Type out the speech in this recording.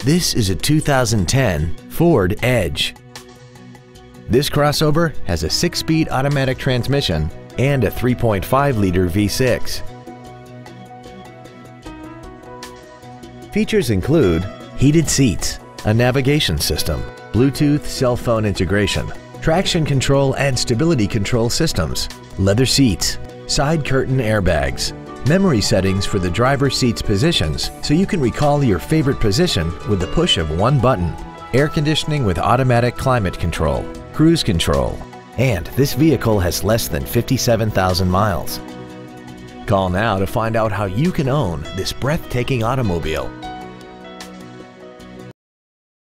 This is a 2010 Ford Edge. This crossover has a 6-speed automatic transmission and a 3.5-liter V6. Features include heated seats, a navigation system, Bluetooth cell phone integration, traction control and stability control systems, leather seats, side curtain airbags, memory settings for the driver's seat's positions so you can recall your favorite position with the push of one button, air conditioning with automatic climate control, cruise control, and this vehicle has less than 57,000 miles. Call now to find out how you can own this breathtaking automobile.